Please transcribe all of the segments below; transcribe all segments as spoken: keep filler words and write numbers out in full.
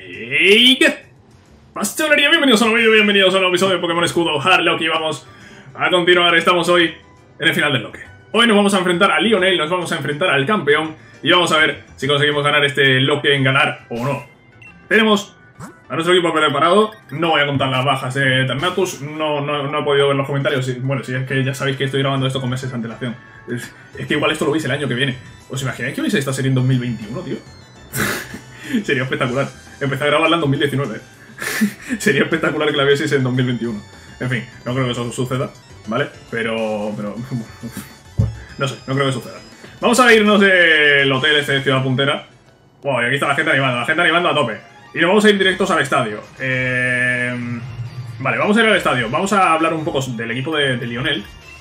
¡Hey! ¿Qué pasa, chavalería? Bienvenidos a un nuevo vídeo, bienvenidos a un nuevo episodio de Pokémon Escudo Hardlock. Y vamos a continuar, estamos hoy en el final del loque. Hoy nos vamos a enfrentar a Lionel, nos vamos a enfrentar al campeón y vamos a ver si conseguimos ganar este loque en ganar o no. Tenemos a nuestro equipo preparado, no voy a contar las bajas de Eternatus, no, no, no he podido ver los comentarios. Bueno, si es que ya sabéis que estoy grabando esto con meses de antelación. Es, es que igual esto lo veis el año que viene. ¿Os imagináis que veis esta serie en dos mil veintiuno, tío? Sería espectacular. Empecé a grabarla en dos mil diecinueve. Sería espectacular que la vieseis en dos mil veintiuno. En fin, no creo que eso suceda, ¿vale? Pero... pero... no sé, no creo que suceda. Vamos a irnos del hotel este de Ciudad Puntera. Wow, y aquí está la gente animando, la gente animando a tope. Y nos vamos a ir directos al estadio. Eh... Vale, vamos a ir al estadio. Vamos a hablar un poco del equipo de, de Lionel.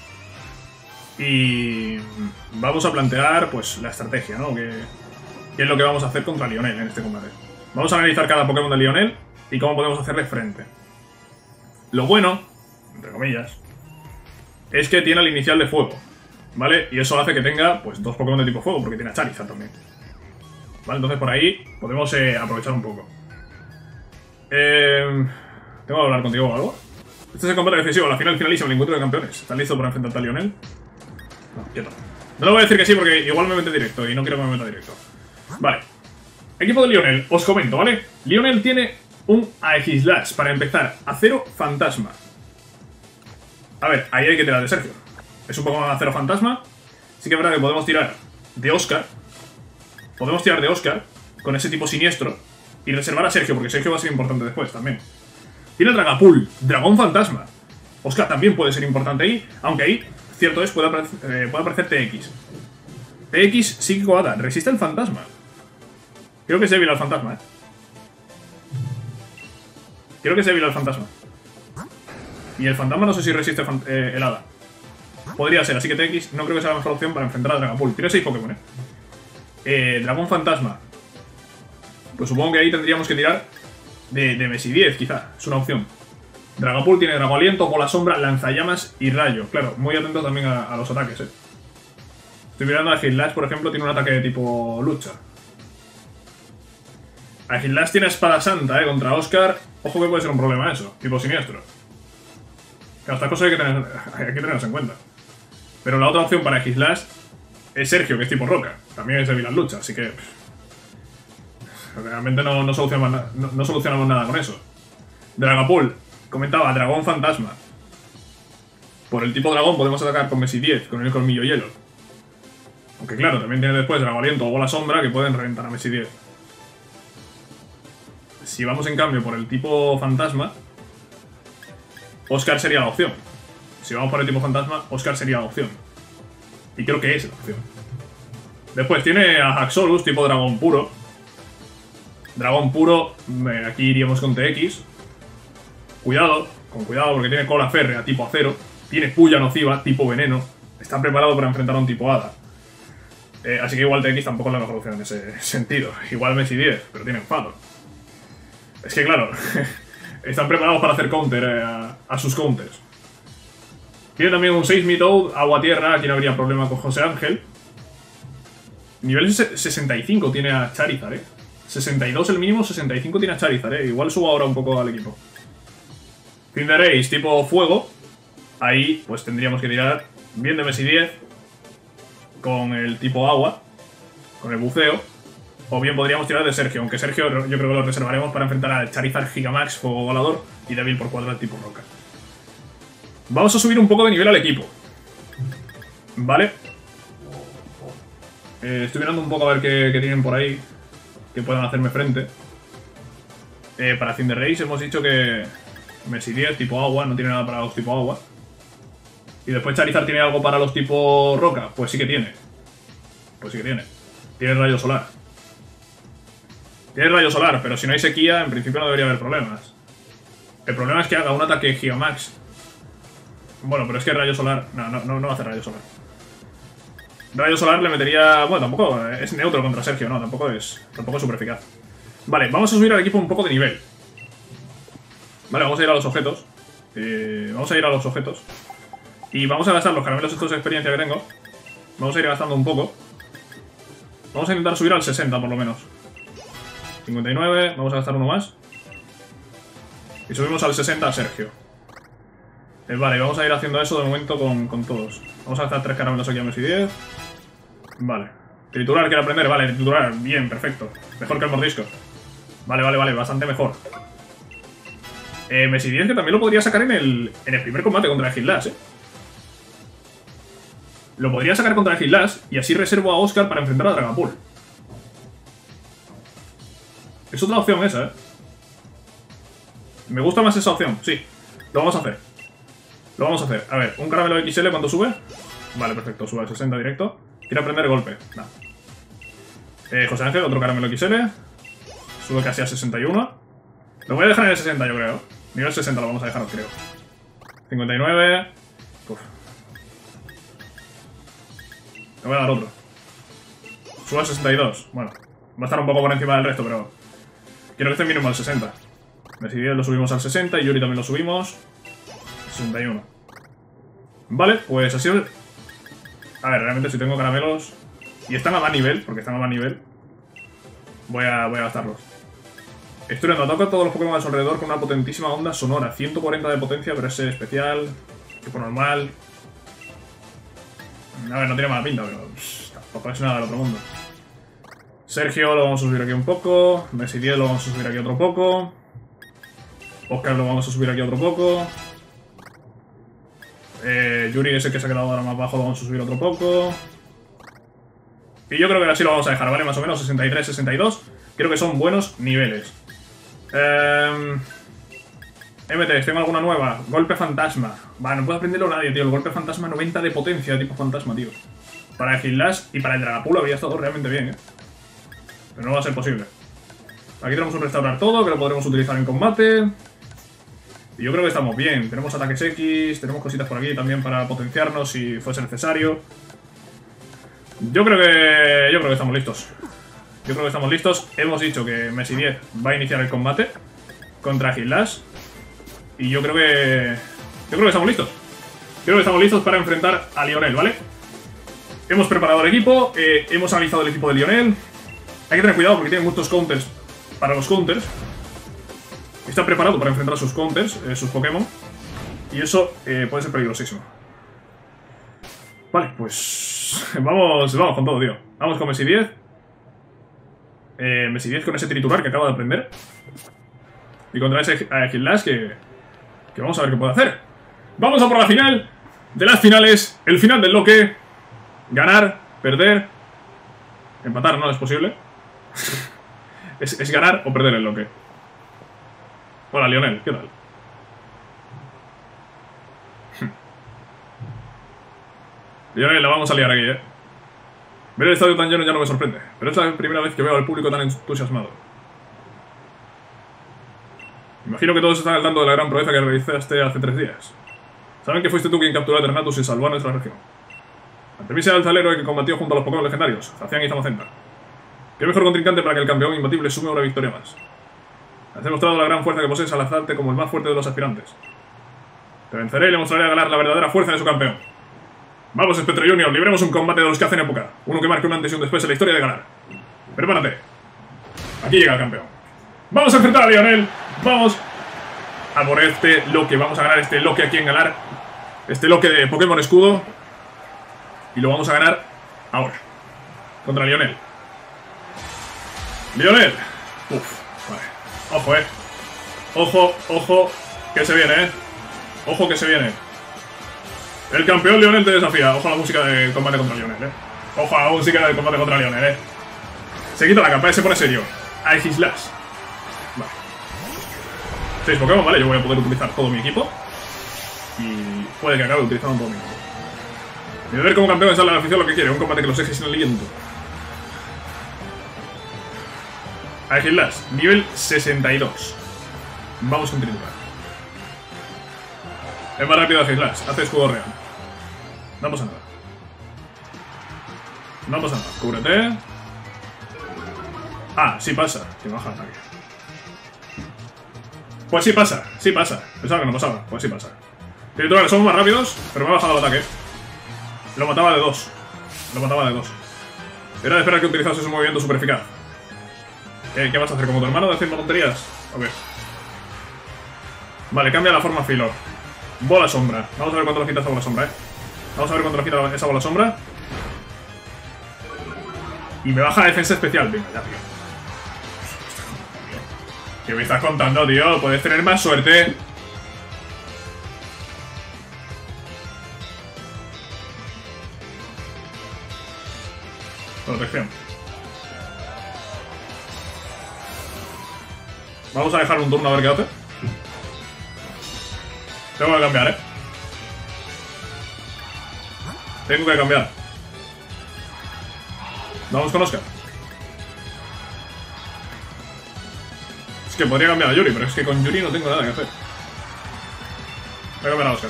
Y... vamos a plantear, pues, la estrategia, ¿no? Que... ¿Qué es lo que vamos a hacer contra Lionel en este combate? Vamos a analizar cada Pokémon de Lionel y cómo podemos hacerle frente. Lo bueno, entre comillas, es que tiene el inicial de fuego, ¿vale? Y eso hace que tenga, pues, dos Pokémon de tipo fuego, porque tiene a Charizard también. Vale, entonces por ahí podemos eh, aprovechar un poco. Eh, ¿Tengo que hablar contigo o algo? Este es el combate decisivo, la final finalísima, el encuentro de campeones. ¿Estás listo para enfrentarte a Lionel? No, quieto. No le voy a decir que sí porque igual me mete directo y no quiero que me meta directo. Vale, equipo de Lionel, os comento, ¿vale? Lionel tiene un Aegislash para empezar, Acero Fantasma. A ver, ahí hay que tirar de Sergio. Es un Pokémon Acero Fantasma. Sí que es verdad que podemos tirar de Oscar. Podemos tirar de Oscar con ese tipo siniestro y reservar a Sergio, porque Sergio va a ser importante después también. Tiene Dragapult, Dragón Fantasma. Oscar también puede ser importante ahí, aunque ahí, cierto es, puede aparecer, eh, puede aparecer T X. T X Psíquico Hada, resiste el fantasma. Creo que es débil al fantasma, eh. Creo que es débil al fantasma. Y el fantasma no sé si resiste eh, el hada. Podría ser, así que T X no creo que sea la mejor opción para enfrentar a Dragapult. Tiene seis Pokémon, eh. eh Dragón Fantasma. Pues supongo que ahí tendríamos que tirar de, de Messi diez, quizá. Es una opción. Dragapult tiene Drago Aliento, Bola Sombra, Lanzallamas y Rayo. Claro, muy atento también a, a los ataques, eh. Estoy mirando a Aegislash, por ejemplo, tiene un ataque de tipo lucha. Aegislash tiene Espada Santa, eh, contra Oscar. Ojo que puede ser un problema eso, tipo siniestro. Claro, estas cosas hay que, tener, hay que tenerlas en cuenta. Pero la otra opción para Aegislash es Sergio, que es tipo roca. También es débil en lucha, así que... Pff, realmente no, no, solucionamos nada, no, no solucionamos nada con eso. Dragapult, comentaba, Dragón Fantasma. Por el tipo dragón podemos atacar con Messi diez, con el colmillo hielo. Aunque claro, también tiene después Drago Aliento o Bola Sombra que pueden reventar a Messi diez. Si vamos en cambio por el tipo fantasma, Oscar sería la opción. Si vamos por el tipo fantasma, Oscar sería la opción. Y creo que es la opción. Después tiene a Haxorus, tipo dragón puro. Dragón puro, aquí iríamos con T X. Cuidado, con cuidado porque tiene cola férrea, tipo acero. Tiene puya nociva, tipo veneno. Está preparado para enfrentar a un tipo hada. Eh, así que igual T X tampoco es la mejor opción en ese sentido. Igual Messi diez, pero tiene enfado. Es que claro, están preparados para hacer counter eh, a, a sus counters. Tiene también un seis Mitoad, agua tierra, aquí no habría problema con José Ángel. Nivel sesenta y cinco tiene a Charizard, eh. sesenta y dos el mínimo, sesenta y cinco tiene a Charizard, eh. Igual subo ahora un poco al equipo. Cinderace tipo fuego. Ahí pues tendríamos que tirar bien de Messi diez. Con el tipo agua. Con el buceo. O bien podríamos tirar de Sergio, aunque Sergio yo creo que lo reservaremos para enfrentar al Charizard Gigamax, Fuego Volador y débil por cuatro al tipo roca. Vamos a subir un poco de nivel al equipo. Vale. Eh, estoy mirando un poco a ver qué, qué tienen por ahí que puedan hacerme frente. Eh, para Cinderace hemos dicho que Messi diez tipo agua, no tiene nada para los tipo agua. Y después Charizard tiene algo para los tipo roca, pues sí que tiene. Pues sí que tiene. Tiene rayo solar. Tiene rayo solar, pero si no hay sequía, en principio no debería haber problemas. El problema es que haga un ataque Gigamax. Bueno, pero es que rayo solar... No, no, no, no va a hacer rayo solar. Rayo solar le metería... Bueno, tampoco es neutro contra Sergio, no, tampoco es tampoco es súper eficaz. Vale, vamos a subir al equipo un poco de nivel. Vale, vamos a ir a los objetos. Eh, vamos a ir a los objetos. Y vamos a gastar los caramelos estos de experiencia que tengo. Vamos a ir gastando un poco. Vamos a intentar subir al sesenta por lo menos. cincuenta y nueve, vamos a gastar uno más. Y subimos al sesenta a Sergio. Eh, vale, vamos a ir haciendo eso de momento con, con todos. Vamos a gastar tres caramelos aquí a Messi diez. Vale. Triturar, quiero aprender, vale, triturar, bien, perfecto. Mejor que el mordisco. Vale, vale, vale, bastante mejor. Eh, Messi diez que también lo podría sacar en el, en el primer combate contra el Gillas, eh. Lo podría sacar contra el Gillas y así reservo a Oscar para enfrentar a Dragapult. Es otra opción esa, eh. Me gusta más esa opción, sí. Lo vamos a hacer. Lo vamos a hacer. A ver, un caramelo X L, ¿cuánto sube? Vale, perfecto, sube al sesenta directo. Quiero aprender golpe. Nah. Eh, José Ángel, otro caramelo X L. Sube casi a sesenta y uno. Lo voy a dejar en el sesenta, yo creo. Nivel sesenta lo vamos a dejar, creo. cincuenta y nueve. Uf. Le voy a dar otro. Sube a sesenta y dos. Bueno, va a estar un poco por encima del resto, pero quiero que esté mínimo al sesenta. Messi diez lo subimos al sesenta y Yuri también lo subimos. sesenta y uno. Vale, pues así... A ver, realmente si tengo caramelos y están a más nivel, porque están a más nivel, voy a, voy a gastarlos. Estoy viendo, ataco a todos los Pokémon a su alrededor con una potentísima onda sonora. ciento cuarenta de potencia, pero ese especial, tipo normal. A ver, no tiene mala pinta, pero pff, tampoco es nada del otro mundo. Sergio lo vamos a subir aquí un poco. Messi diez lo vamos a subir aquí otro poco. Oscar lo vamos a subir aquí otro poco. Eh, Yuri, ese que se ha quedado ahora más bajo, lo vamos a subir otro poco. Y yo creo que así lo vamos a dejar, ¿vale? Más o menos sesenta y tres, sesenta y dos. Creo que son buenos niveles. Eh, M T, ¿tengo alguna nueva? Golpe fantasma. Vale, no puedo aprenderlo nadie, tío. El golpe fantasma, noventa de potencia, tipo fantasma, tío. Para el Gillas y para el Dragapult habría estado realmente bien, ¿eh? Pero no va a ser posible. Aquí tenemos un restaurar todo, que lo podremos utilizar en combate. Y yo creo que estamos bien. Tenemos ataques X, tenemos cositas por aquí también para potenciarnos si fuese necesario. Yo creo que... Yo creo que estamos listos. Yo creo que estamos listos. Hemos dicho que Messi diez va a iniciar el combate contra Gillas. Y yo creo que... Yo creo que estamos listos. Creo que estamos listos para enfrentar a Lionel, ¿vale? Hemos preparado el equipo, eh, hemos analizado el equipo de Lionel. Hay que tener cuidado porque tiene muchos counters para los counters. Está preparado para enfrentar a sus counters, eh, sus Pokémon. Y eso eh, puede ser peligrosísimo. Vale, pues... Vamos, vamos con todo, tío. Vamos con Messi diez. Eh, Messi diez con ese triturar que acaba de aprender. Y contra ese eh, Gillas que... Que vamos a ver qué puede hacer. Vamos a por la final de las finales. El final del bloque. Ganar, perder. Empatar no es posible. es, es ganar o perder el bloque. Hola, Lionel, ¿qué tal? Lionel, la vamos a liar aquí, eh. Ver el estadio tan lleno ya no me sorprende, pero es la primera vez que veo al público tan entusiasmado. Imagino que todos están al tanto de la gran proeza que realizaste hace tres días. Saben que fuiste tú quien capturó a Eternatus y salvó a nuestra región. Ante mí será el talero que combatió junto a los Pokémon legendarios, Zacian y Zamacenta. Qué mejor contrincante para que el campeón imbatible sume una victoria más. Has demostrado la gran fuerza que posees al alzarte como el más fuerte de los aspirantes. Te venceré y le mostraré a Galar la verdadera fuerza de su campeón. Vamos, Spectro Junior, libremos un combate de los que hacen época. Uno que marque un antes y un después en la historia de Galar. Prepárate. Aquí llega el campeón. Vamos a enfrentar a Lionel. Vamos a por este Loque. Vamos a ganar este Loque aquí en Galar. Este Loque de Pokémon Escudo. Y lo vamos a ganar ahora. Contra Lionel. Lionel. Uf, vale. Ojo, eh. Ojo, ojo. Que se viene, eh. Ojo que se viene. El campeón Lionel te desafía. Ojo a la música de combate contra Lionel, eh. Ojo a la música de combate contra Lionel, eh. Se quita la capa, se pone serio. A X-Lash. Vale. Seis Pokémon, vale. Yo voy a poder utilizar todo mi equipo. Y puede que acabe utilizando todo mi equipo. Y de ver como campeón sale a la afición lo que quiere. Un combate que los eje sin aliento. A X-Lash, nivel sesenta y dos. Vamos con triturar. Es más rápido a X-Lash. Hace escudo real. No pasa nada. No pasa nada. Cúbrete. Ah, sí pasa. Que baja el ataque. Pues sí pasa. Sí pasa. Pensaba que no pasaba. Pues sí pasa. Triturar, somos más rápidos, pero me ha bajado el ataque. Lo mataba de dos. Lo mataba de dos. Era de esperar que utilizase su movimiento super eficaz. ¿Qué, ¿Qué vas a hacer? ¿Como tu hermano haciendo tonterías? Ok. Vale, cambia la forma Filor. Bola sombra. Vamos a ver cuánto le quita esa bola sombra, eh. Vamos a ver cuánto le quita esa bola sombra. Y me baja la defensa especial. Venga, ya, tío. ¿Qué me estás contando, tío? Puedes tener más suerte. Protección. Vamos a dejar un turno a ver qué hace. Tengo que cambiar, eh. Tengo que cambiar. Vamos con Oscar. Es que podría cambiar a Yuri, pero es que con Yuri no tengo nada que hacer. Voy a cambiar a Oscar.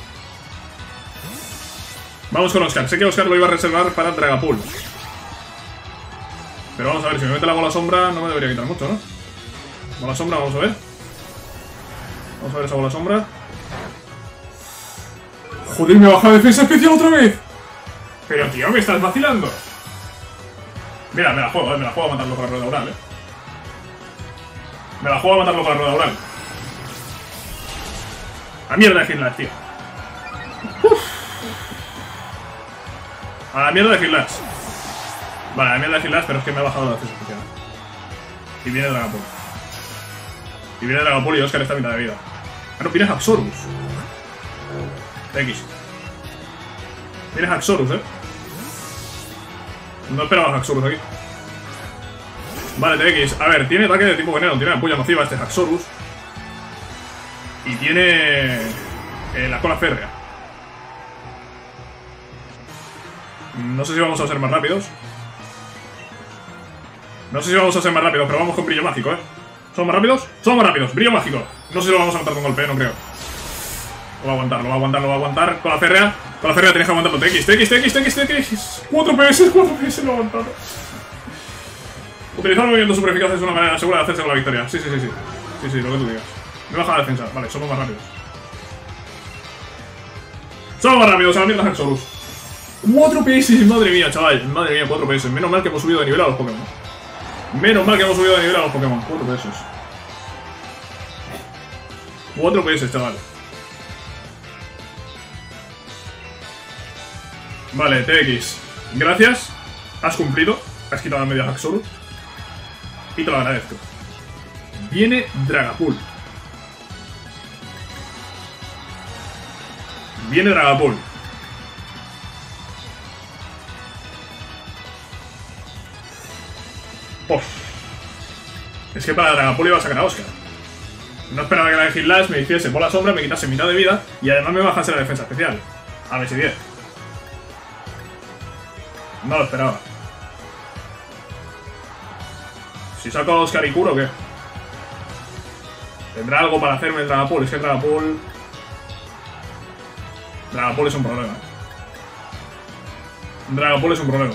Vamos con Oscar. Sé que Oscar lo iba a reservar para Dragapult. Pero vamos a ver, si me mete la bola sombra no me debería quitar mucho, ¿no? Bola sombra, vamos a ver. Vamos a ver esa bola sombra. Joder, me ha bajado defensa especial otra vez. Pero tío, me estás vacilando. Mira, me la juego, eh. Me la juego a matarlo con la rueda oral, eh. Me la juego a matarlo con la rueda oral. A mierda de Hitlash, tío. Uf. A la mierda de Hitlash. Vale, a la mierda de Hitlash, pero es que me ha bajado la defensa especial. Y viene Dragapult. Y viene Dragapult y Oscar está a mitad de vida. Ah, no, viene Haxorus. X. Viene Haxorus, eh. No esperaba Haxorus aquí. Vale, T X. A ver, tiene ataque de tipo veneno. Tiene ampolla nociva este Haxorus. Y tiene... Eh, la cola férrea. No sé si vamos a ser más rápidos. No sé si vamos a ser más rápidos, pero vamos con brillo mágico, eh. ¿Somos más rápidos? Somos más rápidos. Brillo mágico. No sé si lo vamos a matar con golpe, no creo. Lo va a aguantar, lo va a aguantar, lo va a aguantar. Con la férrea. Con la férrea tienes que aguantarlo. T X, T X, T X, T X, T X. cuatro P S, cuatro P S lo ha aguantado. Utilizar el movimiento super eficaz es una manera segura de hacerse con la victoria. Sí, sí, sí, sí. Sí, sí, lo que tú digas. Me baja la defensa. Vale, somos más rápidos. Somos más rápidos, a la mierda Haxorus. cuatro P S, madre mía, chaval. Madre mía, cuatro P S. Menos mal que hemos subido de nivel a los Pokémon. Menos mal que hemos subido de nivel a los Pokémon. cuatro P S. cuatro P S, chaval. Vale, T X. Gracias. Has cumplido. Has quitado la media Haxorus. Y te lo agradezco. Viene Dragapult. Viene Dragapult. Uf. Es que para Dragapult iba a sacar a Oscar. No esperaba que la de Hitlash me hiciese bola sombra, me quitase mitad de vida y además me bajase la defensa especial. A ver si diez. No lo esperaba. Si saco a Oscar y curo, ¿qué? ¿Tendrá algo para hacerme el Dragapult? Es que el Dragapult... Dragapult es un problema. Dragapult es un problema.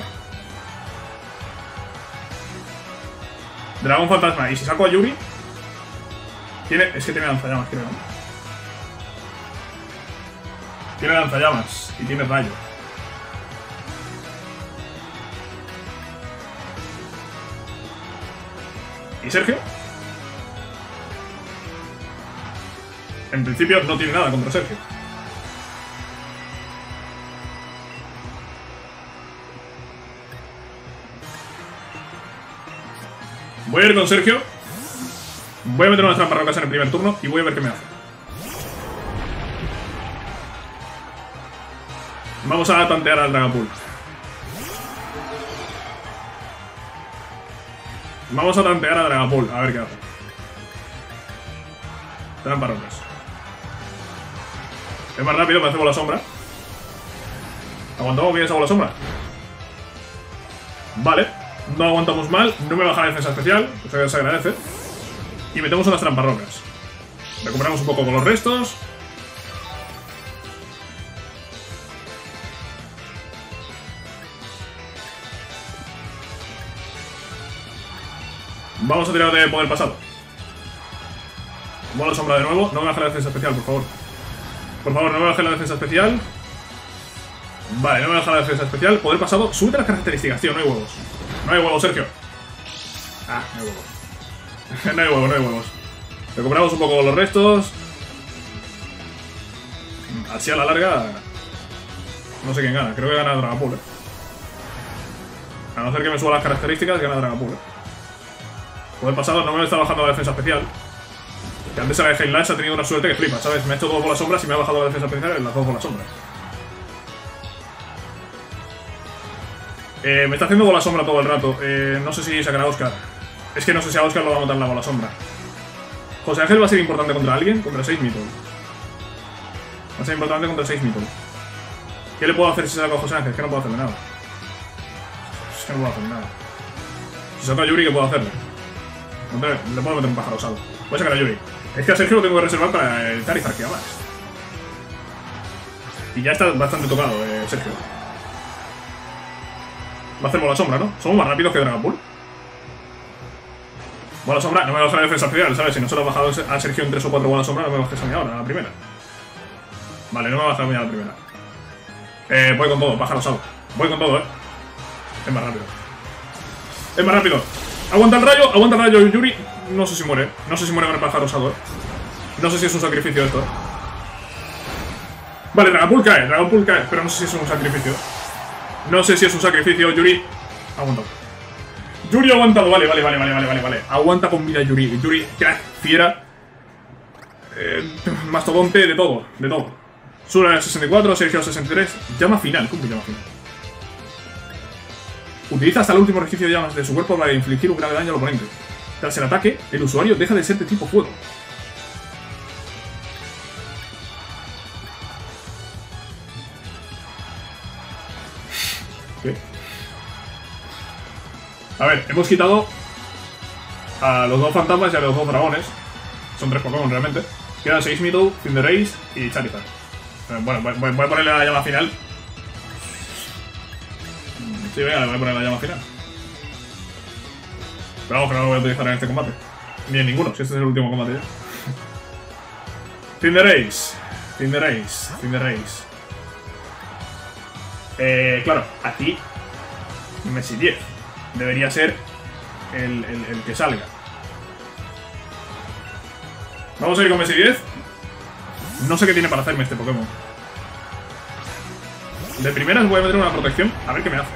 Dragón fantasma. ¿Y si saco a Yuri? Tiene... Es que tiene lanzallamas, creo. Tiene lanzallamas. Y tiene rayo. ¿Y Sergio? En principio no tiene nada contra Sergio. Voy a ir con Sergio. Voy a meter unas trampas rocas en el primer turno y voy a ver qué me hace. Vamos a tantear al Dragapult. Vamos a tantear a Dragapult, a ver qué hace. Trampas rocas. Es más rápido, me hace bola sombra. ¿Aguantamos bien esa bola sombra? Vale. No aguantamos mal, no me baja la defensa especial, o sea que se agradece. Y metemos unas trampas rocas. Recuperamos un poco con los restos. Vamos a tirar de poder pasado. Bola sombra de nuevo, no me baje la defensa especial, por favor. Por favor, no me baje la defensa especial. Vale, no me baja la defensa especial. Poder pasado, súbete las características, tío, no hay huevos. No hay huevos, Sergio. Ah, no hay huevos. No hay huevos, no hay huevos. Recuperamos un poco los restos. Así a la larga... No sé quién gana. Creo que gana Dragapult, ¿eh? A no ser que me suba las características, gana Dragapult, ¿eh? Por el pasado no me está bajando la defensa especial. Que antes era de Heinlash, ha tenido una suerte que flipa, ¿sabes? Me ha hecho todo por las sombras y me ha bajado la defensa especial en las dos por las sombras. Eh, me está haciendo bola sombra todo el rato. Eh, no sé si sacará a Oscar. Es que no sé si a Oscar lo va a matar la bola sombra. José Ángel va a ser importante contra alguien, contra seis Mythos. Va a ser importante contra seis Mythos. ¿Qué le puedo hacer si saco a José Ángel? Es que no puedo hacerle nada. Es que no puedo hacerle nada. Si saco a Yuri, ¿qué puedo hacerle? Le puedo meter un pájaro osado. Voy a sacar a Yuri. Es que a Sergio lo tengo que reservar para el Charizard que más. Y ya está bastante tocado, eh, Sergio. Va a hacer bola sombra, ¿no? Somos más rápidos que Dragapult. Bola sombra, no me baja la defensa especial, ¿sabes? Si no se lo he bajado a Sergio en tres o cuatro bolas sombra, no me bajes a mí ahora, a la primera. Vale, no me baja a mí a la primera. Eh, voy con todo, pájaro osado. Voy con todo, eh. Es más rápido. Es más rápido. Aguanta el rayo, aguanta el rayo Yuri. No sé si muere, no sé si muere con el pájaro osado, eh. No sé si es un sacrificio esto, eh. Vale, Dragapult cae, Dragapult cae, pero no sé si es un sacrificio. No sé si es un sacrificio, Yuri. Aguanta. Yuri ha aguantado, vale, vale, vale, vale, vale, vale, vale. Aguanta con vida Yuri. Yuri, crack, fiera. Eh, mastodonte, de todo, de todo. Sura sesenta y cuatro, Sergio sesenta y tres. Llama final, ¿cómo que llama final? Utiliza hasta el último resquicio de llamas de su cuerpo para infligir un grave daño al oponente. Tras el ataque, el usuario deja de ser de tipo fuego. ¿Qué? A ver, hemos quitado a los dos fantasmas y a los dos dragones. Son tres Pokémon realmente. Quedan seis Mythos, Cinderace y Charizard. Eh, bueno, voy, voy, voy a ponerle la llama final. Sí, venga, le voy a poner la llama final. Pero vamos, que no lo voy a utilizar en este combate. Ni en ninguno, si este es el último combate ya. Cinderace. Cinderace. Cinderace. Eh, claro, aquí Messi diez. Debería ser el, el, el que salga. Vamos a ir con Messi diez. No sé qué tiene para hacerme este Pokémon. De primeras voy a meter una protección. A ver qué me hace.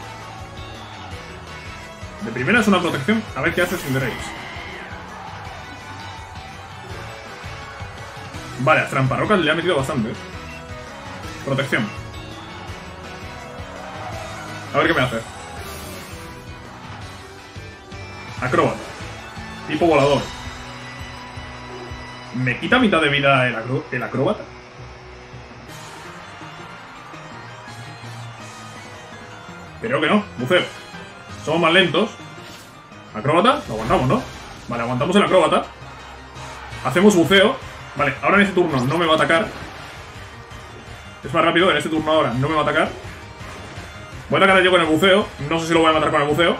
De primeras una protección. A ver qué hace Cinderace. Vale, a Tramparrocas le ha metido bastante. Protección. A ver qué me hace. Acróbata. Tipo volador. ¿Me quita mitad de vida el, acro el acróbata? Creo que no. Buceo. Somos más lentos. Acróbata. Lo aguantamos, ¿no? Vale, aguantamos el acróbata. Hacemos buceo. Vale, ahora en este turno no me va a atacar. Es más rápido. En este turno ahora no me va a atacar. Voy a atacar yo con el buceo. No sé si lo voy a matar con el buceo.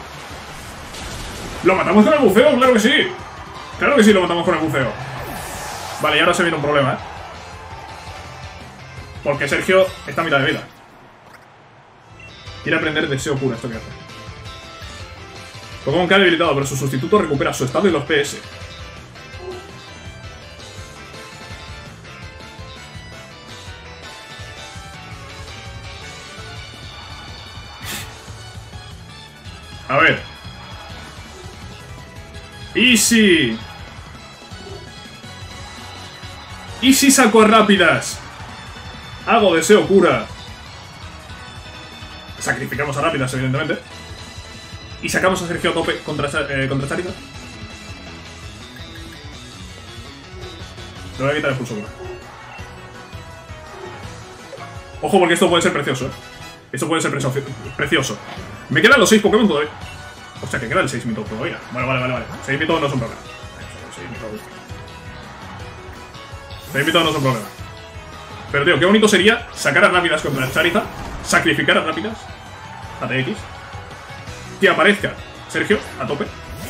¡Lo matamos con el buceo! ¡Claro que sí! ¡Claro que sí lo matamos con el buceo! Vale, y ahora se viene un problema, ¿eh? Porque Sergio está a mitad de vida. Quiere aprender deseo cura, esto que hace. Pokémon que ha debilitado, pero su sustituto recupera su estado y los P S. A ver. Easy. Easy saco a rápidas. Hago deseo cura. Sacrificamos a rápidas, evidentemente. Y sacamos a Sergio a tope contra, eh, contra Charizard. Le voy a quitar el pulso cura. Ojo, porque esto puede ser precioso, ¿eh? Esto puede ser precioso. Me quedan los seis Pokémon todavía. O sea, que queda el seis Mythos todavía. Bueno, vale, vale, vale. seis Mythos no son problema. seis Mythos. seis Mythos no son problema. Pero, tío, qué bonito sería sacar a rápidas contra el Charizard. Sacrificar a rápidas. A T X. Que aparezca Sergio a tope.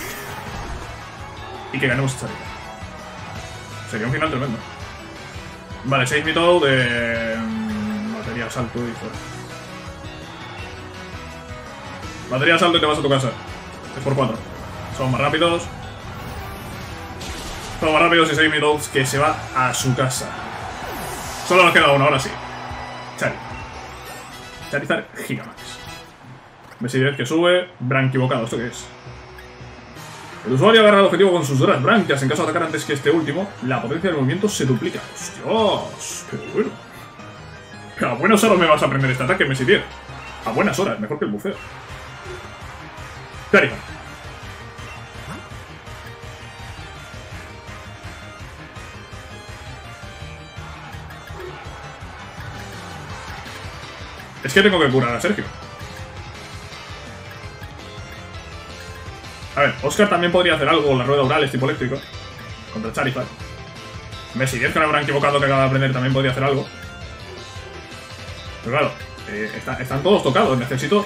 Y que ganemos a Charizard. Sería un final tremendo. Vale, seis Mythos de... Batería, salto y fuera. Batería, salto y te vas a tu casa. tres por cuatro. Somos más rápidos. Todo más rápido, seis minutos, que se va a su casa. Solo nos queda uno, ahora sí. Charizard. Charizard Gigamax. Messi que sube. Bran equivocado, ¿esto qué es? El usuario agarra el objetivo con sus duras branquias. En caso de atacar antes que este último, la potencia del movimiento se duplica. ¡Hostias! ¡Qué bueno! A buenas horas me vas a aprender este ataque, Messi diez. A buenas horas, mejor que el buceo. Charizard. Es que tengo que curar a Sergio. A ver, Oscar también podría hacer algo con la rueda orales tipo eléctrico. Contra Charizard. Messi diez, que no habrán equivocado, que acaba de aprender, también podría hacer algo. Pero claro, eh, está, están todos tocados. Necesito...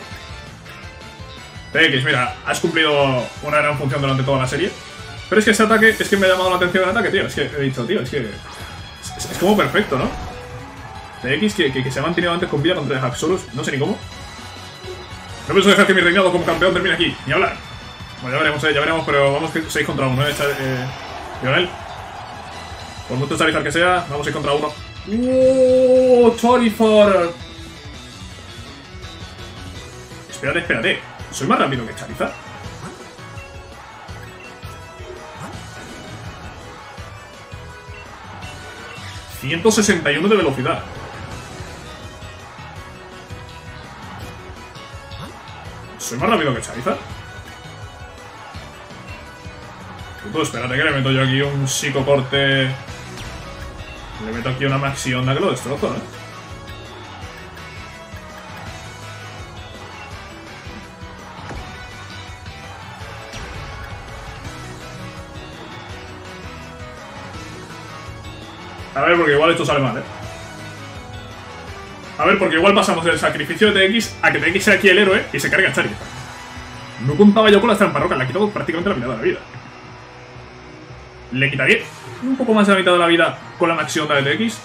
T X, mira, has cumplido una gran función durante toda la serie. Pero es que ese ataque, es que me ha llamado la atención el ataque, tío. Es que he dicho, tío, es que... Es, es como perfecto, ¿no? T X que, que, que se ha mantenido antes con vida contra el Haxorus, no sé ni cómo. No pienso dejar que mi reinado como campeón termine aquí, ni hablar. Bueno, ya veremos, eh, ya veremos, pero vamos seis contra uno, eh, eh Lionel. Por mucho Charizard que sea, vamos seis contra uno. ¡Oh, Charizard! Espérate, espérate. ¿Soy más rápido que Charizard? ciento sesenta y uno de velocidad. ¿Soy más rápido que Charizard? Puto, espérate que le meto yo aquí un psicocorte. Le meto aquí una maxi onda que lo destrozo, ¿eh? A ver, porque igual esto sale mal, ¿eh? A ver, porque igual pasamos del sacrificio de T X a que T X sea aquí el héroe y se cargue a Charizard. No contaba yo con las trampas rocas, le ha quitado prácticamente la mitad de la vida. Le quitaría un poco más de la mitad de la vida con la maxi onda de T X.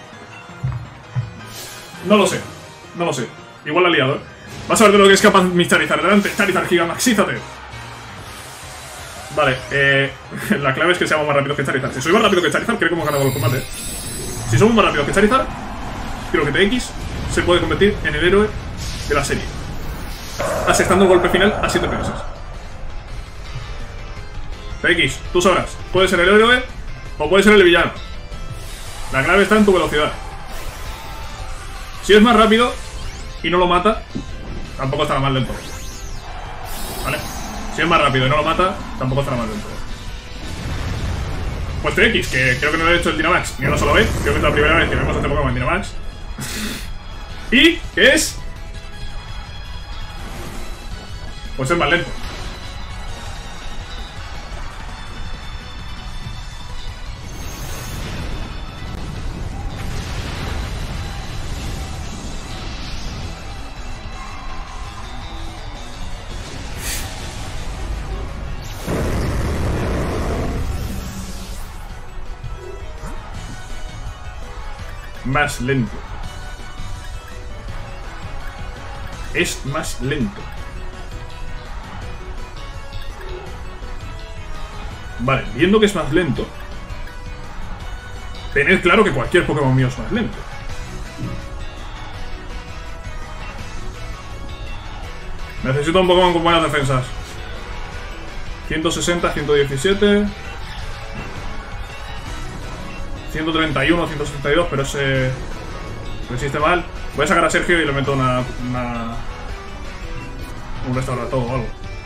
No lo sé, no lo sé. Igual la ha liado, ¿eh? Vas a ver de lo que es capaz mi Charizard. Adelante, Charizard Gigamaxízate. Vale, eh, la clave es que seamos más rápidos que Charizard. Si soy más rápido que Charizard, creo que hemos ganado los combates. Si somos más rápidos que Charizard, creo que T X se puede convertir en el héroe de la serie, asestando el golpe final a siete pesos. T X, tú sabrás, puede ser el héroe o puede ser el villano. La clave está en tu velocidad. Si es más rápido y no lo mata, tampoco estará mal del todo. ¿Vale? Si es más rápido y no lo mata, tampoco estará mal del todo. Pues T X, que creo que no le he hecho el Dynamax ni una sola vez. Creo que es la primera vez que vemos a este Pokémon en Dynamax. Y es... pues es más lento. Más lento. Es más lento. Vale, viendo que es más lento, tened claro que cualquier Pokémon mío es más lento. Necesito un Pokémon con buenas defensas. ciento sesenta, ciento diecisiete... ciento treinta y uno, ciento setenta y dos, pero ese resiste mal. Voy a sacar a Sergio y le meto una... una un restaurador o algo.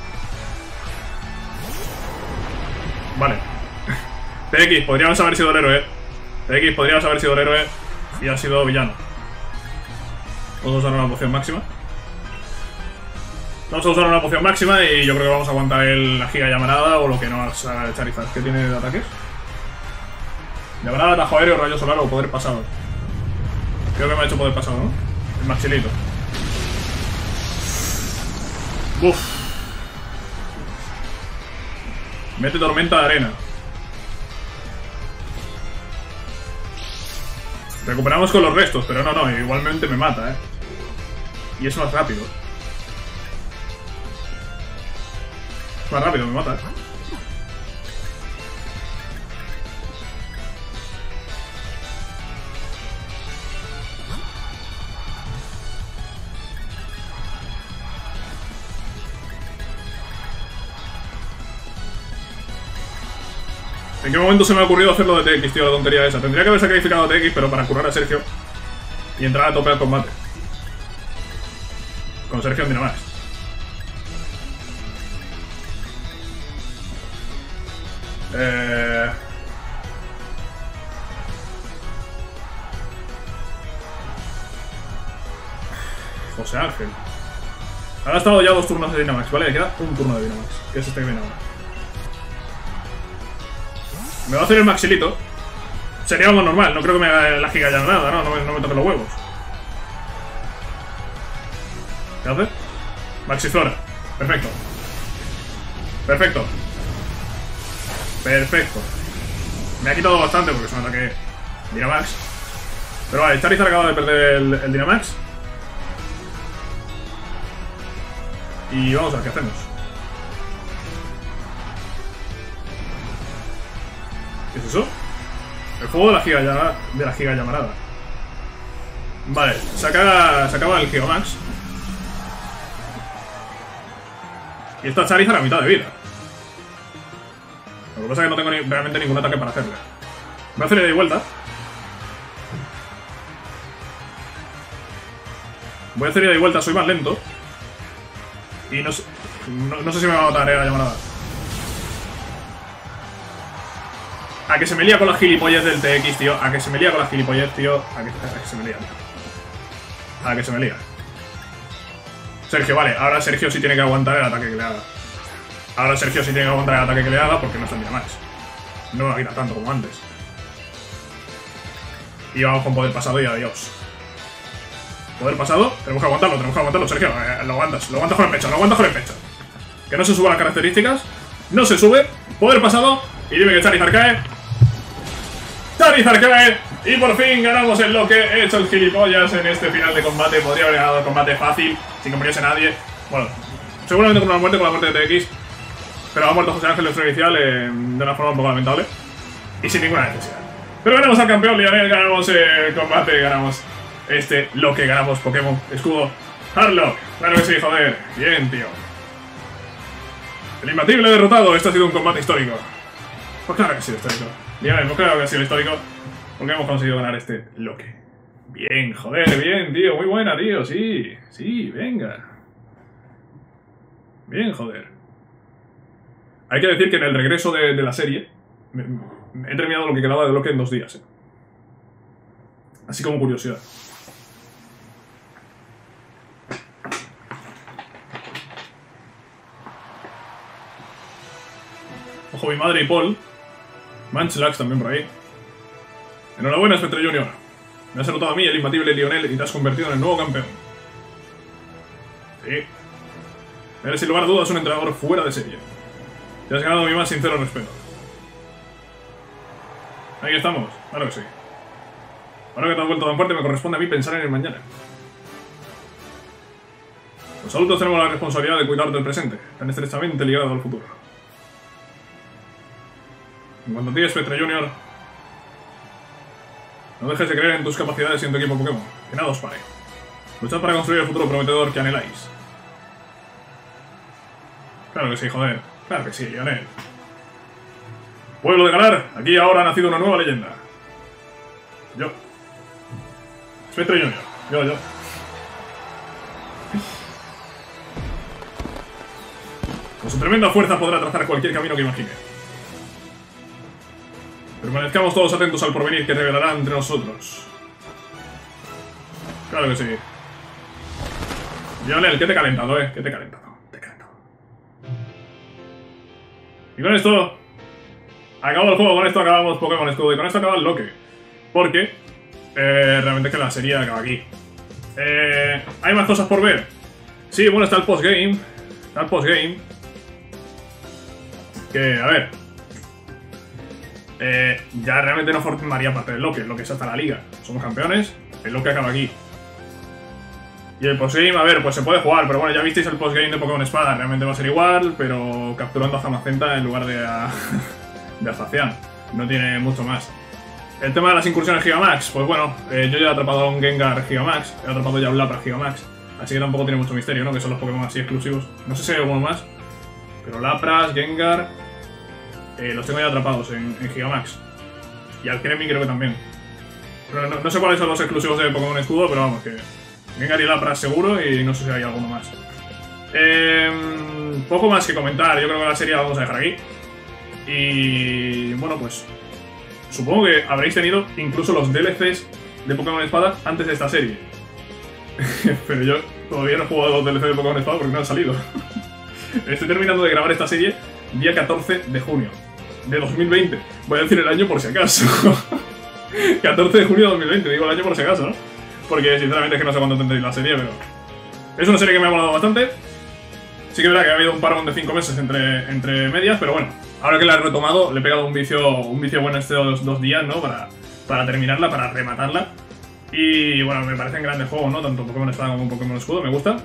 Vale. T X, podríamos haber sido el héroe. T X, podríamos haber sido el héroe y ha sido villano. Vamos a usar una poción máxima. Vamos a usar una poción máxima y yo creo que vamos a aguantar el, la giga llamarada o lo que no haga el Charizard. ¿Qué tiene de ataques? Llamarada, atajo aéreo, rayo solar o poder pasado. Creo que me ha hecho poder pasado, ¿no? El maxilito. Uff. Mete tormenta de arena. Recuperamos con los restos, pero no, no, igualmente me mata, ¿eh? Y es más rápido. Es más rápido, me mata, ¿eh? ¿En qué momento se me ha ocurrido hacerlo de T X, tío? La tontería esa. Tendría que haber sacrificado a T X, pero para curar a Sergio y entrar a tope al combate. Con Sergio en Dynamax. Eh... José Ángel. Ha gastado ya dos turnos de Dynamax, ¿vale? Le queda un turno de Dynamax, que es este que viene ahora. Me va a hacer el Maxilito. Sería algo normal, no creo que me haga la giga ya nada, ¿no? No me, no me toque los huevos. ¿Qué hace? Maxiflora. Perfecto. Perfecto. Perfecto. Me ha quitado bastante porque es un ataque Dynamax. Pero vale, Charizard acaba de perder el, el Dynamax. Y vamos a ver qué hacemos. ¿Qué es eso? El fuego de la giga, de la giga llamarada. Vale, se acaba, se acaba el Gigamax. Y está Charizard a mitad de vida. Lo que pasa es que no tengo ni, realmente ningún ataque para hacerle. Voy a hacerle de vuelta. Voy a hacerle de vuelta, soy más lento. Y no sé, no, no sé si me va a matar eh, la llamarada. A que se me lía con las gilipollas del T X, tío. A que se me lía con las gilipollas, tío. A que, a que se me lía, tío. A que se me lía. Sergio, vale. Ahora Sergio sí tiene que aguantar el ataque que le haga. Ahora Sergio sí tiene que aguantar el ataque que le haga porque no está en Dynamax. No me va a quitar tanto como antes. Y vamos con poder pasado y adiós. Poder pasado, tenemos que aguantarlo, tenemos que aguantarlo, Sergio. Eh, lo aguantas, lo aguantas con el pecho, lo aguantas con el pecho. Que no se suban las características. No se sube. Poder pasado. Y dime que Charizard cae. Charizard cae. Y por fin ganamos el lo que he hecho el gilipollas en este final de combate. Podría haber ganado el combate fácil, sin que muriese nadie. Bueno, seguramente con una muerte, con la muerte de T X. Pero ha muerto José Ángel en su inicial eh, de una forma un poco lamentable. Y sin ninguna necesidad. Pero ganamos al campeón Lionel, ganamos el combate, ganamos este lo que ganamos Pokémon Escudo Harlock. Claro que sí, joder. Bien, tío. El imbatible derrotado. Este ha sido un combate histórico. Pues claro que ha sido histórico. Lionel, pues claro que ha sido histórico. Porque hemos conseguido ganar este loque. Bien, joder, bien, tío. Muy buena, tío. Sí, sí, venga. Bien, joder. Hay que decir que en el regreso de, de la serie me, me he terminado lo que quedaba de loque en dos días. ¿eh? Así como curiosidad. Ojo, mi madre y Paul. Munchlax también por ahí. Enhorabuena, Spectre Junior. Me has anotado a mí, el imbatible Lionel, y te has convertido en el nuevo campeón. Sí. Eres sin lugar a dudas un entrenador fuera de serie. Te has ganado mi más sincero respeto. Ahí estamos, claro que sí. Ahora que te has vuelto tan fuerte, me corresponde a mí pensar en el mañana. Los adultos tenemos la responsabilidad de cuidar del presente, tan estrechamente ligado al futuro. En cuanto a ti, Spectre Junior, no dejes de creer en tus capacidades y en tu equipo Pokémon. Que nada os pare. Luchad para construir el futuro prometedor que anheláis. Claro que sí, joder. Claro que sí, Lionel. Pueblo de Galar, aquí y ahora ha nacido una nueva leyenda. Yo. Spectre Junior. Yo, yo. Con su tremenda fuerza podrá trazar cualquier camino que imagine. Permanezcamos todos atentos al porvenir que revelará entre nosotros. Claro que sí. Lionel, ¿qué te he calentado, eh? ¿Qué te he calentado? Te he calentado. Y con esto acabó el juego, con esto acabamos Pokémon Escudo y con esto acaba el loque. Porque eh, realmente es que la serie acaba aquí. Eh, ¿Hay más cosas por ver? Sí, bueno, está el postgame. Está el postgame. Que, a ver. Eh, ya realmente no formaría parte del loque, lo que es hasta la liga. Somos campeones, el loque acaba aquí. Y el postgame, a ver, pues se puede jugar, pero bueno, ya visteis el postgame de Pokémon Espada, realmente va a ser igual, pero capturando a Zamacenta en lugar de a, de a Zacian. No tiene mucho más. El tema de las incursiones Gigamax, pues bueno, eh, yo ya he atrapado a un Gengar Gigamax, he atrapado ya a un Lapras Gigamax, así que tampoco tiene mucho misterio, ¿no? Que son los Pokémon así exclusivos. No sé si hay alguno más, pero Lapras, Gengar eh, los tengo ya atrapados en, en Gigamax. Y al Kremlin creo que también. Pero no, no sé cuáles son los exclusivos de Pokémon Escudo, pero vamos, que Gengar y Lapras seguro y no sé si hay alguno más. Eh, poco más que comentar, yo creo que la serie la vamos a dejar aquí. Y bueno, pues supongo que habréis tenido incluso los D L Cs de Pokémon Espada antes de esta serie. Pero yo todavía no he jugado los D L Cs de Pokémon Espada porque no han salido. Estoy terminando de grabar esta serie día catorce de junio de dos mil veinte. Voy a decir el año por si acaso. catorce de junio de dos mil veinte, digo el año por si acaso, ¿no? Porque sinceramente es que no sé cuándo tendréis la serie, pero es una serie que me ha molado bastante. Sí que es verdad que ha habido un parón de cinco meses entre, entre medias, pero bueno, ahora que la he retomado, le he pegado un vicio, un vicio bueno estos dos días, ¿no? Para, para terminarla, para rematarla. Y bueno, me parecen grandes juegos, ¿no? Tanto Pokémon Espada como Pokémon Escudo, me gusta.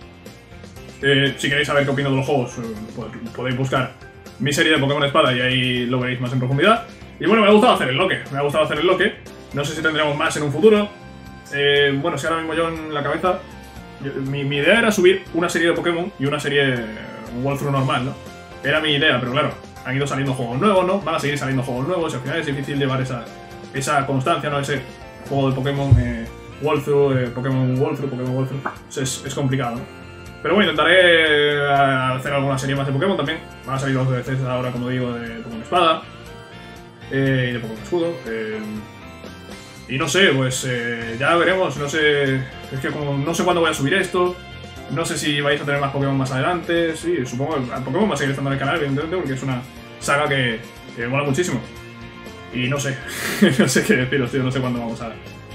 Eh, si queréis saber qué opino de los juegos, eh, podéis buscar mi serie de Pokémon Espada y ahí lo veréis más en profundidad. Y bueno, me ha gustado hacer el loque, me ha gustado hacer el loque. No sé si tendremos más en un futuro. Eh, bueno, si ahora mismo yo en la cabeza... Yo, mi, mi idea era subir una serie de Pokémon y una serie... un walkthrough normal, ¿no? Era mi idea, pero claro, han ido saliendo juegos nuevos, ¿no? Van a seguir saliendo juegos nuevos y al final es difícil llevar esa, esa constancia, ¿no? Ese juego de Pokémon eh, walkthrough, eh, Pokémon walkthrough, Pokémon walkthrough... Es, es complicado, ¿no? Pero bueno, intentaré hacer alguna serie más de Pokémon también. Van a salir los D L Cs ahora, como digo, de Pokémon Espada eh, y de Pokémon Escudo. Eh, y no sé, pues eh, ya veremos. No sé, es que como no sé cuándo voy a subir esto. No sé si vais a tener más Pokémon más adelante. Sí, supongo que el Pokémon va a seguir estando en el canal, evidentemente, porque es una saga que, que me mola muchísimo. Y no sé, no sé qué deciros, tío. No sé cuándo vamos a,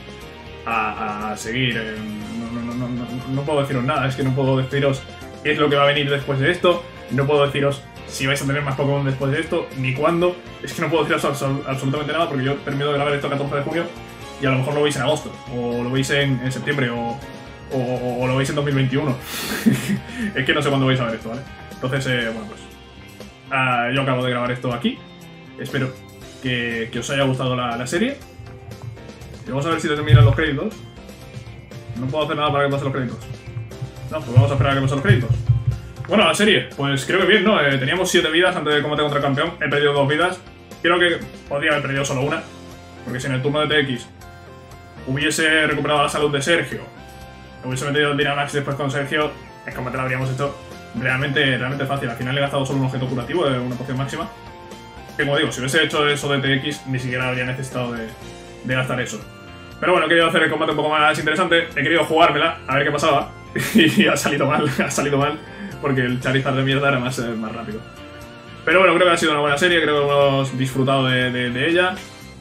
a, a seguir. Eh, no, no, no, no, no puedo deciros nada, es que no puedo deciros qué es lo que va a venir después de esto. No puedo deciros si vais a tener más Pokémon después de esto, ni cuándo. Es que no puedo deciros absol absolutamente nada porque yo termino de grabar esto el catorce de junio y a lo mejor lo veis en agosto, o lo veis en, en septiembre, o, o, o, o lo veis en dos mil veintiuno. Es que no sé cuándo vais a ver esto, ¿vale? Entonces, eh, bueno, pues uh, yo acabo de grabar esto aquí. Espero que, que os haya gustado la, la serie. Y vamos a ver si terminan los créditos. No puedo hacer nada para que pasen los créditos. No, pues vamos a esperar a que pasen los créditos. Bueno, la serie, pues creo que bien, ¿no? Eh, teníamos siete vidas antes de combate contra el campeón. He perdido dos vidas. Creo que podría haber perdido solo una. Porque si en el turno de T X hubiese recuperado la salud de Sergio, hubiese metido el Dynamax después con Sergio, el combate lo habríamos hecho realmente, realmente fácil. Al final he gastado solo un objeto curativo de una poción máxima. Que como digo, si hubiese hecho eso de T X, ni siquiera habría necesitado de, de gastar eso. Pero bueno, he querido hacer el combate un poco más interesante. He querido jugármela, a ver qué pasaba. Y ha salido mal, ha salido mal. Porque el Charizard de mierda era más, eh, más rápido. Pero bueno, creo que ha sido una buena serie. Creo que hemos disfrutado de, de, de ella.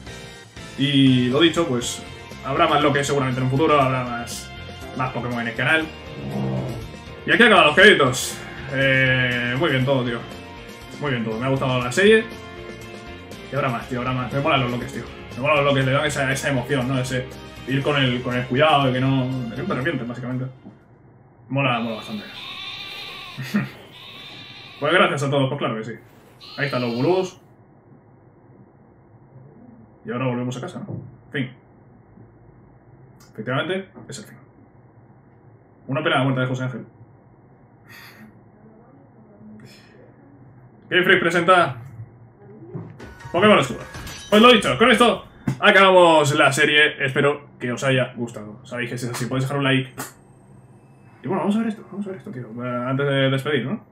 Y lo dicho, pues habrá más Loque seguramente en un futuro. Habrá más, más Pokémon en el canal. Y aquí acaban los créditos. Eh, muy bien todo, tío. Muy bien todo. Me ha gustado la serie. Y habrá más, tío. Habrá más. Me molan los Loques, tío. Me molan los Loques. Le dan esa, esa emoción, ¿no? Ese ir con el, con el cuidado de que no... de que no te arrepientes, básicamente. Mola, mola bastante. Pues gracias a todos, pues claro que sí. Ahí están los gurús. Y ahora volvemos a casa, ¿no? Fin. Efectivamente, es el fin. Una pena la muerte de José Ángel. Game Freak presenta Pokémon Escudo. Pues lo dicho, con esto acabamos la serie. Espero que os haya gustado. Sabéis que si es así, podéis dejar un like. Y bueno, vamos a ver esto, vamos a ver esto, tío. Antes de despedir, ¿no?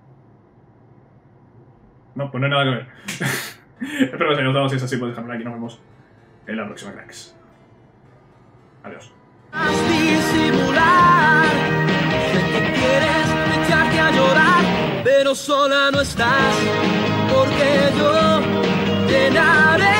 No, pues no hay nada que ver. Espero que os haya gustado. Si es así, podéis dejar un like y nos vemos en la próxima, cracks. Adiós. Sé que quieres echarte a llorar, pero sola no estás, porque yo llenaré